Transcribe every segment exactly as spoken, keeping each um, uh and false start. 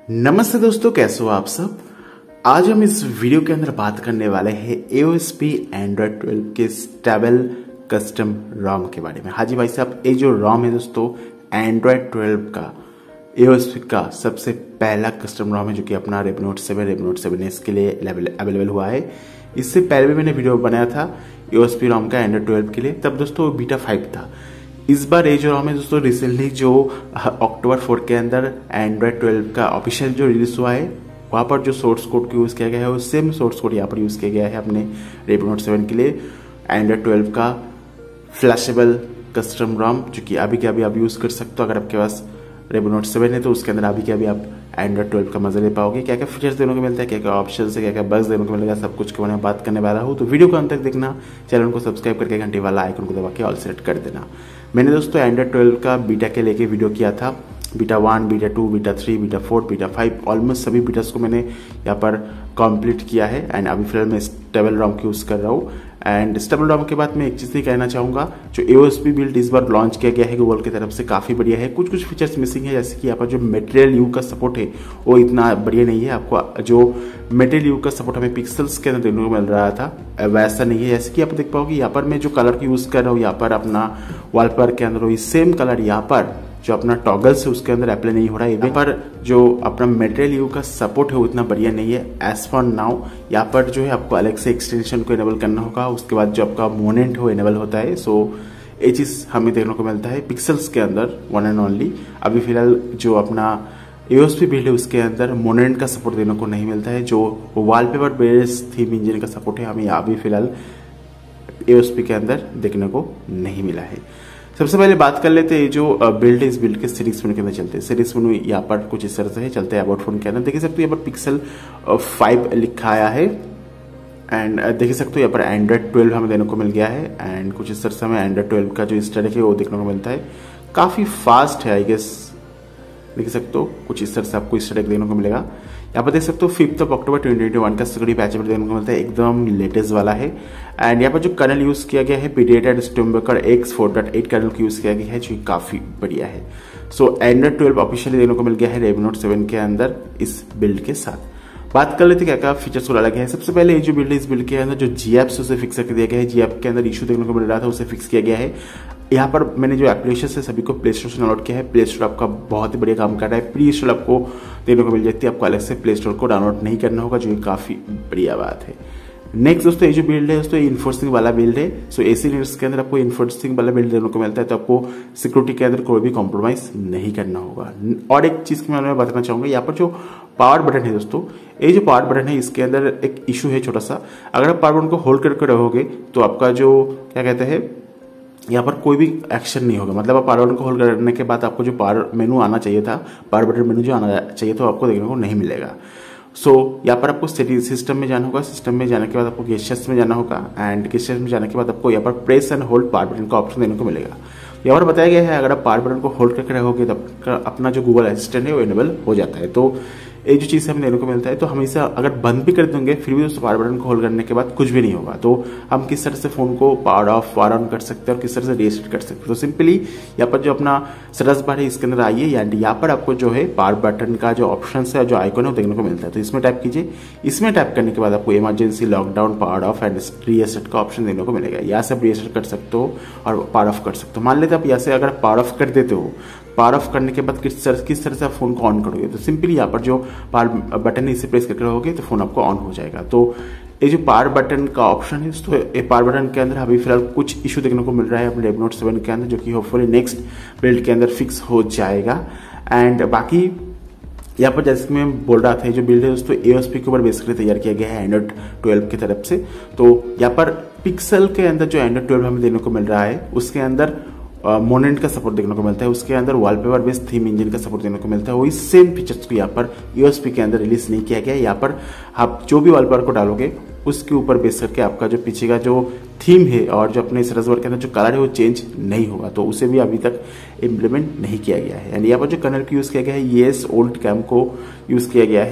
नमस्ते दोस्तों, कैसे हो आप सब। आज हम इस वीडियो के अंदर बात करने वाले हैं A O S P Android twelve के स्टेबल कस्टम रोम के बारे में। हाँ जी भाई साहब, ये जो रोम है दोस्तों एंड्रॉयड ट्वेल्व का ए ओ एस पी का सबसे पहला कस्टम रोम है, जो कि अपना Redmi note seven Redmi note seven S के लिए अवेलेबल हुआ है। इससे पहले भी मैंने वीडियो बनाया था ए ओ एस पी रोम का एंड्रॉयड ट्वेल्व के लिए, तब दोस्तों बीटा फाइव था। इस बार ये जो रोम है दोस्तों रिसेंटली जो अक्टूबर फोर के अंदर एंड्रॉयड ट्वेल्व का ऑफिशियल जो रिलीज हुआ है, वहाँ पर जो सोर्स कोड को यूज़ किया गया है वो सेम सोर्स कोड यहाँ पर यूज़ किया गया है अपने रेडमी नोट सेवन के लिए एंड्रॉयड ट्वेल्व का फ्लैशेबल कस्टम रोम, जो कि अभी के अभी आप यूज़ कर सकते हो। अगर आपके पास रेडमी नोट सेवन है तो उसके अंदर अभी के अभी आप एंड्रॉयड ट्वेल्व का मजा ले पाओगे। क्या क्या फीचर्स देने को मिलता है, क्या क्या ऑप्शन है, क्या क्या बग्स देने को मिलेगा, सब कुछ के बारे में बात करने वाला हूँ। तो वीडियो को अंत तक देखना, चैनल को सब्सक्राइब करके घंटे वाला आइकन को दबा के ऑल सेलेक्ट कर देना। मैंने दोस्तों एंड्रॉयड ट्वेल्व का बीटा के लेके वीडियो किया था, beta one, beta two, beta three, beta four, beta five, almost सभी बीटास को मैंने यहाँ पर कंप्लीट किया है। एंड अभी फिलहाल मैं स्टेबल रोम की यूज़ कर रहा हूँ। एंड स्टेबल रोम के बाद मैं एक चीज़ नहीं कहना चाहूँगा, जो A O S P build इस बार लॉन्च किया गया है गूगल की तरफ से काफ़ी बढ़िया है। कुछ कुछ फीचर्स मिसिंग है, जैसे कि यहाँ पर जो मटेरियल यू का सपोर्ट है वो इतना बढ़िया नहीं है। आपको जो मटेरियल यू का सपोर्ट हमें पिक्सल्स के अंदर देखने को मिल रहा था वैसा नहीं है। जैसे कि आप देख पाओगे यहाँ पर मैं जो कलर की यूज़ कर रहा हूँ, यहाँ पर अपना वॉलपेपर के अंदर वही सेम कलर यहाँ पर जो अपना टॉगल्स है उसके अंदर अप्लाई नहीं हो रहा है। यहाँ पर जो अपना मटेरियल यू का सपोर्ट है वो इतना बढ़िया नहीं है एज फॉर नाउ। यहाँ पर जो है आपको अलग से एक्सटेंशन को इनेबल करना होगा, उसके बाद जो आपका मोनेंट हो इनेबल होता है। सो ये चीज़ हमें देखने को मिलता है पिक्सल्स के अंदर वन एंड ओनली। अभी फिलहाल जो अपना A O S P build है उसके अंदर मोनेंट का सपोर्ट देने को नहीं मिलता है। जो वॉलपेपर बेस्ड थीम इंजन का सपोर्ट है हमें अभी फिलहाल ए ओ एस पी के अंदर देखने को नहीं मिला है। सबसे पहले बात कर लेते हैं जो बिल्ड है, इस बिल्ड के सीरीज मेनू के अंदर चलते हैं। सीरीज मेनू यहाँ पर कुछ इस तरह से है, चलते हैं अबाउट फोन के अंदर। देख सकते हो यहाँ पर पिक्सल फाइव लिखा आया है एंड देख सकते हो यहाँ पर एंड्रॉयड ट्वेल्व हमें देने को मिल गया है। एंड कुछ इस तरह से हमें एंड्रॉयड ट्वेल्व का जो स्टैटिक है वो देखने को मिलता है, काफ़ी फास्ट है आई गेस। देख सकते हो कुछ इस तरह से आपको स्टैटिक देखने को मिलेगा। यहाँ पर देख सकते हो fifth of October twenty twenty one का सिक्योरिटी पैच अपडेट देखने को मिलता है, एकदम लेटेस्ट वाला है। एंड यहाँ पर जो कर्नल यूज किया गया है पीडिएटेड StormBreaker X four dot eight kernel use किया गया है, जो काफी बढ़िया है। सो एंड्रॉयड ट्वेल्व ऑफिशियली देखने को मिल गया है रेडमी नोट सेवन के अंदर इस बिल्ड के साथ। बात कर लेते क्या क्या फीचर्स को डाला गया है। सबसे पहले ये जो बिल्ड है इस बिल्ड के अंदर जो जी एप्स उसे फिक्स कर दिया गया है, जी ऐप के अंदर इशू देखने को मिल रहा था उसे फिक्स किया गया है। यहाँ पर मैंने जो एप्लीकेशन है सभी को प्ले स्टोर से डाउनलोड किया है। प्ले स्टोर आपका बहुत ही बढ़िया काम कर रहा है, प्री इंस्टॉल आपको देखने को मिल जाती है, आपको अलग से प्ले स्टोर को डाउनलोड नहीं करना होगा, जो काफी बढ़िया बात है। नेक्स्ट दोस्तों ये जो बिल्ड है दोस्तों इन्फोर्सिंग वाला बिल्ड है। सो एसी लिनक्स के अंदर आपको इन्फोर्सिंग वाला बिल्ड देखने को मिलता है, तो आपको सिक्योरिटी के अंदर कोई भी कॉम्प्रोमाइज नहीं करना होगा। और एक चीज मैं मैं बताना चाहूंगा, यहाँ पर जो पावर बटन है दोस्तों, ये जो पावर बटन है इसके अंदर एक इशू है छोटा सा। अगर आप पावर बटन को होल्ड करके रहोगे तो आपका जो क्या कहते हैं यहाँ पर कोई भी एक्शन नहीं होगा। मतलब आप पावर बटन को होल्ड करने के बाद आपको जो पावर मेनू आना चाहिए था, पावर बटन मेनू जो आना चाहिए था आपको देखने को नहीं मिलेगा। सो so, यहाँ पर आपको सिस्टम में जाना होगा, सिस्टम में जाने के बाद आपको गेस्टर्स में जाना होगा एंड गेस्टर्स में जाने के बाद आपको यहाँ पर press and hold power button का ऑप्शन देने को मिलेगा। यहाँ पर बताया गया है अगर आप पावर बटन को होल्ड करके रहोगे तो अपना जो गूगल असिस्टेंट है वो इनेबल हो जाता है। तो ये जो चीज़ हमें देने को मिलता है, तो हम इसे अगर बंद भी कर देंगे फिर भी उस पावर बटन को होल्ड करने के बाद कुछ भी नहीं होगा। तो हम किस तरह से फोन को पावर ऑफ पावर ऑन कर सकते हैं और किस तरह से रीसेट कर सकते हैं। तो सिंपली यहाँ पर जो अपना सर्च बार है इसके अंदर आइए, यानी यहाँ पर आपको जो है पावर बटन का जो ऑप्शन है जो आइकन है वो देखने को मिलता है। तो इसमें टैप कीजिए, इसमें टैप करने के बाद आपको emergency lockdown power off and reset का ऑप्शन देखने को मिलेगा। यहाँ से आप रीसेट कर सकते हो और पावर ऑफ कर सकते हो। मान लेते आप यहाँ से अगर पावर ऑफ कर देते हो, पावर ऑफ करने के बाद किस तरह किस तरह से आप फोन को ऑन करोगे, तो सिंपली यहाँ पर जो पावर बटन है इसे प्रेस करके रहोगे तो फोन आपको ऑन हो जाएगा। तो ये जो पावर बटन का ऑप्शन है तो ये पावर बटन के अंदर अभी फिलहाल कुछ इशू देखने को मिल रहा है अपने रेडमी नोट सेवन के अंदर, जो कि होपफुली नेक्स्ट बिल्ड के अंदर फिक्स हो जाएगा। एंड बाकी यहाँ पर जैसे मैं बोल रहा था जो बिल्ड है दोस्तों ए ओ एस पी के ऊपर बेसिकली तैयार किया गया है एंड्रॉइड ट्वेल्व की तरफ से। तो यहाँ पर पिक्सल के अंदर जो एंड्रॉइड ट्वेल्व हमें देखने को मिल रहा है उसके अंदर मोनेंट का सपोर्ट देखने को मिलता है, उसके अंदर वॉलपेपर बेस्ड थीम इंजन का सपोर्ट देखने को मिलता है। वही सेम फीचर्स को यहाँ पर ए ओ एस पी के अंदर रिलीज नहीं किया गया। यहाँ पर आप जो भी वॉलपेपर को डालोगे उसके ऊपर बेस करके आपका जो पीछे का जो थीम है और जो अपने सरसवर के अंदर जो कलर है वो चेंज नहीं होगा। तो उसे भी अभी तक इम्प्लीमेंट नहीं किया गया है। एंड यहाँ पर जो कर्नल को यूज किया गया है ये ओल्ड कैम को यूज किया गया है।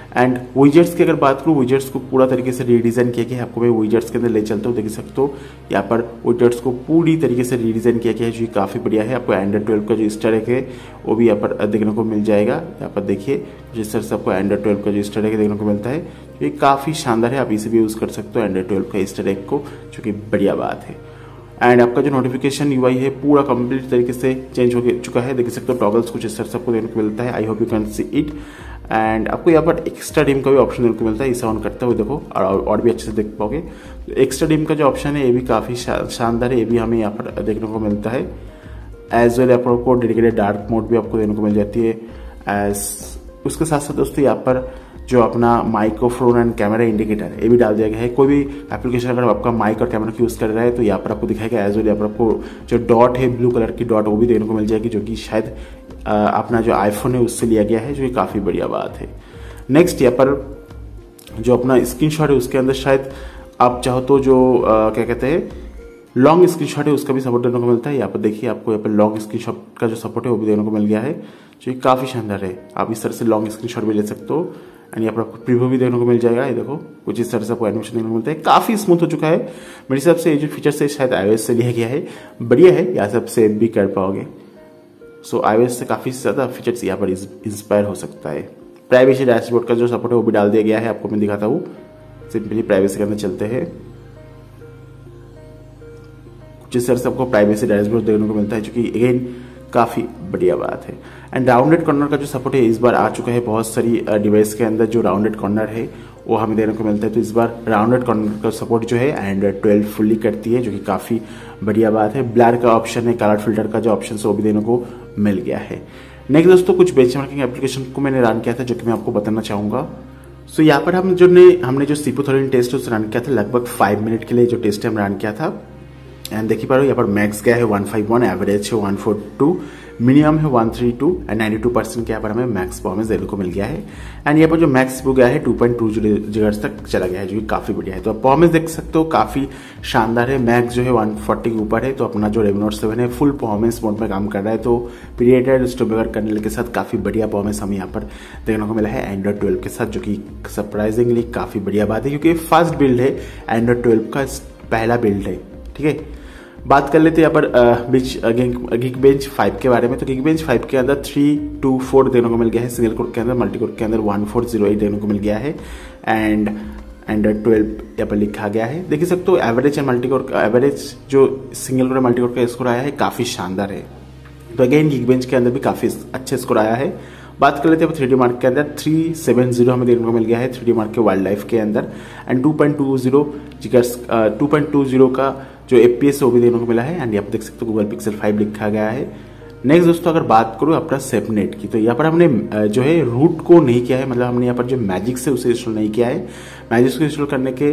एंड विजेट्स की अगर बात करूँ, विजेट्स को पूरा तरीके से रीडिज़ाइन किया गया है। आपको मैं विजेट्स के अंदर ले चलता हूँ, देख सकते हो यहाँ पर विजेट्स को पूरी तरीके से रीडिज़ाइन किया गया है, जो काफ़ी बढ़िया है। आपको एंड्रॉइड ट्वेल्व का जो ईस्टर एग है वो भी यहाँ पर देखने को मिल जाएगा। यहाँ पर देखिए जिस तरह से आपको एंड्रॉइड ट्वेल्व का जो ईस्टर एग देखने को मिलता है, ये काफ़ी शानदार है। आप इसे भी यूज़ कर सकते हो एंड्रॉइड ट्वेल्व का ईस्टर एग को, जो कि बढ़िया बात है। एंड आपका जो नोटिफिकेशन यूआई है पूरा कंप्लीट तरीके से चेंज हो चुका है, देख सकते हो टॉगल्स कुछ इस तरह से आपको देखने को मिलता है। I hope you can see it. And आपको यहाँ पर एक्स्ट्रा डिम का भी ऑप्शन देखने को मिलता है, इसे ऑन करते हुए देखो और, और भी अच्छे से देख पाओगे। तो एक्स्ट्रा डिम का जो ऑप्शन है ये भी काफ़ी शानदार है, ये भी हमें यहाँ पर देखने को मिलता है। एज वेल आपको डेडिकेटेड डार्क मोड भी आपको देखने को मिल जाती है। एज उसके साथ साथ दोस्तों यहाँ पर जो अपना माइक्रोफोन एंड कैमरा इंडिकेटर ये भी डाल दिया गया है। कोई भी एप्लीकेशन अगर आपका माइक और कैमरा की यूज़ कर रहा है तो यहाँ पर आपको दिखाएगा। एज वेल यहाँ पर आपको जो डॉट है ब्लू कलर की डॉट वो भी देखने को मिल जाएगी, जो कि शायद अपना जो आईफोन है उससे लिया गया है, जो कि काफ़ी बढ़िया बात है। नेक्स्ट यहाँ पर जो अपना स्क्रीनशॉट है उसके अंदर शायद आप चाहो तो जो आ, क्या कहते हैं लॉन्ग स्क्रीनशॉट है उसका भी सपोर्ट देखने को मिलता है। यहाँ पर देखिए आपको यहाँ पर लॉन्ग स्क्रीनशॉट का जो सपोर्ट है वो भी देखने को मिल गया है, जो कि काफ़ी शानदार है। आप इस तरह से लॉन्ग स्क्रीनशॉट भी ले सकते हो। एंड यहाँ पर आपको प्रीव्यू भी देखने को मिल जाएगा। ये देखो कुछ इस तरह से आपको एनिमेशन देखने को मिलता है, काफ़ी स्मूथ हो चुका है। मेरे हिसाब से ये जो फीचर्स है शायद आईओएस से लिया गया है, बढ़िया है। यहाँ से आप सेव भी कर पाओगे। सो आईओएस से काफ़ी ज़्यादा फीचर्स यहाँ पर इंस्पायर हो सकता है। प्राइवेसी डैशबोर्ड का जो सपोर्ट है वो भी डाल दिया गया है, आपको मैं दिखाता हूँ। सिंपली प्राइवेसी के अंदर चलते हैं, कुछ इस तरह से आपको प्राइवेसी डैशबोर्ड देखने को मिलता है, जो कि अगेन काफ़ी बढ़िया बात है। एंड राउंडेड कॉर्नर का जो सपोर्ट है इस बार आ चुका है। बहुत सारी डिवाइस के अंदर जो राउंडेड कॉर्नर है वो हमें देखने को मिलता है, तो इस बार राउंडेड कॉर्नर का सपोर्ट जो है एंड्रॉइड ट्वेल्व फुल्ली करती है, जो कि काफ़ी बढ़िया बात है। ब्लर का ऑप्शन है, कलर फिल्टर का जो ऑप्शन है वो भी देखने को मिल गया है। नेक्स्ट दोस्तों कुछ बेंचमार्किंग एप्लीकेशन को मैंने रन किया था, जो कि मैं आपको बताना चाहूँगा। सो यहाँ पर हम जो ने हमने जो सीपोथोरिन टेस्ट उसे रन किया था, लगभग फाइव मिनट के लिए जो टेस्ट हम रन किया था। एंड देखिए पा रहे हो यहाँ पर मैक्स गया है वन फिफ्टी वन, एवरेज है वन फोर्टी टू, मिनिमम है one thirty two and ninety two percent के यहाँ पर हमें मैक्स परफॉर्मेंस देखने को मिल गया है। एंड यहाँ पर जो मैक्स वो गया है टू पॉइंट टू गीगाहर्ट्ज़ तक चला गया है, जो कि काफ़ी बढ़िया है। तो आप परफॉर्मेंस देख सकते हो काफ़ी शानदार है। मैक्स जो है वन फोर्टी के ऊपर है, तो अपना जो रेवनोट सेवन है फुल परफॉर्मेंस मोड में काम कर रहा है। तो पीरियड स्टोबेगर कर्नल के साथ काफ़ी बढ़िया परफॉर्मेंस हमें यहाँ पर देखने को मिला है एंड्रॉइड ट्वेल्व के साथ, जो कि सरप्राइजिंगली काफ़ी बढ़िया बात है, क्योंकि फर्स्ट बिल्ड है एंड्रॉइड ट्वेल्व का, पहला बिल्ड है। ठीक है, बात कर लेते हैं यहाँ पर बीच गिग बेंच फाइव के बारे में। तो गिग बेंच फाइव के अंदर थ्री टू फोर देखने को मिल गया है, सिंगल कोर के अंदर, मल्टी कोर के अंदर वन फोर जीरो एट देखने को मिल गया है। एंड एंड्रॉइड ट्वेल्व यहाँ पर लिखा गया है, देख सकते हो। एवरेज एंड मल्टी कोर का एवरेज जो सिंगल कोर मल्टी कोर का स्कोर आया है काफ़ी शानदार है। तो अगेन गिग बेंच के अंदर भी काफ़ी अच्छा स्कोर आया है। बात कर लेते हैं थ्री डी मार्क के अंदर थ्री सेवन जीरो हमें देखने को मिल गया है थ्री डी मार्क के वाइल्ड लाइफ के अंदर। And two point two zero जिगर्स टू पॉइंट टू जीरो का जो एपीएस वो भी देखने को मिला है। एंड यहाँ पर देख सकते हो गूगल पिक्सल फाइव लिखा गया है। नेक्स्ट दोस्तों अगर बात करूँ अपना सेपनेट की, तो यहाँ पर हमने जो है रूट को नहीं किया है, मतलब हमने यहाँ पर जो मैजिक से उसे इंस्टॉल नहीं किया है। मैजिक को इंस्टॉल करने के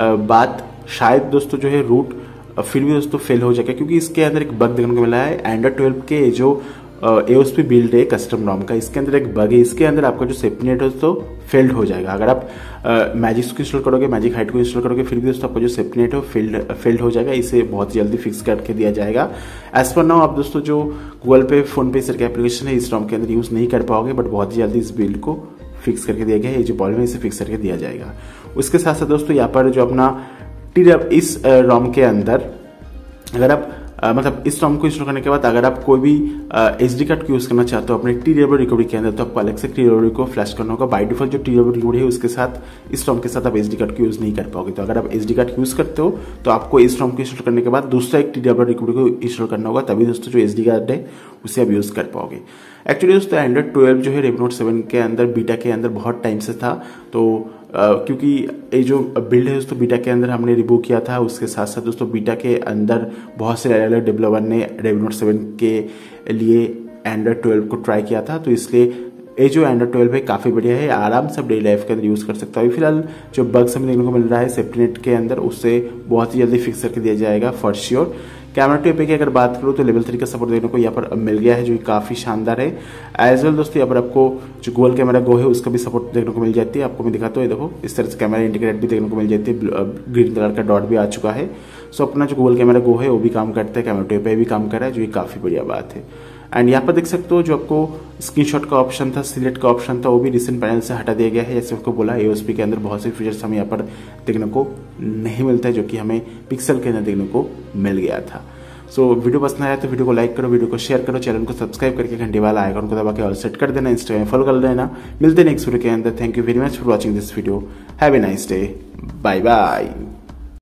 बाद शायद दोस्तों जो है रूट फिर भी दोस्तों फेल हो जाएगा, क्योंकि इसके अंदर एक बग देखने को मिला है। एंड्रॉइड ट्वेल्व के जो एओएसपी बिल्ड है कस्टम रॉम का, इसके अंदर एक बग है, इसके अंदर आपका जो सेपनेट है दोस्तों फेल्ड हो जाएगा। अगर आप मैजिक को इंस्टॉल करोगे, मैजिक हाइट को इंस्टॉल करोगे, फिर भी दोस्तों आपका जो सेपनेट है फेल्ड फेल्ड हो जाएगा। इसे बहुत जल्दी फिक्स करके दिया जाएगा। एज पर नाउ आप दोस्तों जो गूगल पे, फोन पे सर के एप्लीकेशन है इस रॉम के अंदर यूज नहीं कर पाओगे, बट बहुत जल्दी इस बिल्ड को फिक्स करके दिया गया है। ये जो प्रॉब्लम है इसे फिक्स करके दिया जाएगा। उसके साथ साथ दोस्तों यहाँ पर जो अपना टी इस रॉम के अंदर अगर आप Uh, मतलब इस रॉम को इंस्टॉल करने के बाद अगर आप कोई भी एच डी कार्ड को यूज करना चाहते हो अपने टी डब्ल्यू रिकवरी के अंदर, तो आपको अलग से टी डब्ल्यू को फ्लैश करना होगा। बाय डिफॉल्ट जो टी डब्ल्यू रिकवरी है उसके साथ इस रॉम के साथ आप एच डी कार्ड को यूज नहीं कर पाओगे। तो अगर आप एच डी कार्ड यूज करते हो तो आपको इस रॉम को इंस्टॉल करने के बाद दूसरा एक टी डब्ल्यू रिकवरी को इंस्टॉल करना होगा, तभी दोस्तों जो एच डी कार्ड है उसे आप यूज कर पाओगे। एक्चुअली दोस्तों एंड्रॉइड ट्वेल्व जो है रेवनोट सेवन के अंदर बीटा के अंदर बहुत टाइम से था, तो Uh, क्योंकि ये जो बिल्ड है दोस्तों बीटा के अंदर हमने रिव्यू किया था। उसके साथ साथ दोस्तों बीटा के अंदर बहुत से अलग अलग डेवलपर ने रेवनोट सेवन के लिए एंड्रॉइड ट्वेल्व को ट्राई किया था, तो इसलिए ये जो एंड्रॉइड ट्वेल्व है काफ़ी बढ़िया है, आराम से डेली लाइफ के अंदर यूज़ कर सकता है। अभी फिलहाल जो बग्स हमें देखने को मिल रहा है सेफ्टीनेट के अंदर, उससे बहुत ही जल्दी फिक्स करके दिया जाएगा फॉर श्योर। कैमरा टू पे की अगर बात करूँ तो लेवल थ्री का सपोर्ट देखने को यहाँ पर मिल गया है, जो कि काफ़ी शानदार है। एज वेल दोस्तों यहाँ पर आपको जो गूगल कैमरा गो है उसका भी सपोर्ट देखने को मिल जाती है। आपको मैं दिखाता हूँ, ये देखो इस तरह से कैमरा इंटीग्रेट भी देखने को मिल जाती है, ग्रीन कलर का डॉट भी आ चुका है। सो अपना जो गूगल कैमरा गो है वो भी काम करता है, कैमरा टू पे भी काम कर रहा है, जो कि काफ़ी बढ़िया बात है। एंड यहाँ पर देख सकते हो जो आपको स्क्रीनशॉट का ऑप्शन था, सिलेक्ट का ऑप्शन था, वो भी रिसेंट पैनल से हटा दिया गया है। जैसे आपको बोला एओएसपी के अंदर बहुत से फीचर्स हमें यहाँ पर देखने को नहीं मिलता है, जो कि हमें पिक्सल के अंदर देखने को मिल गया था। सो so, वीडियो पसंद आया तो वीडियो को लाइक करो, वीडियो को शेयर करो, चैनल को सब्सक्राइब करके घंटे वाला आइकन को दबा के ऑल सेट कर देना, इंस्टाग्राम फॉलो कर देना। मिलते हैं नेक्स्ट वीडियो के अंदर। Thank you very much for watching this video. Have a nice day. Bye bye.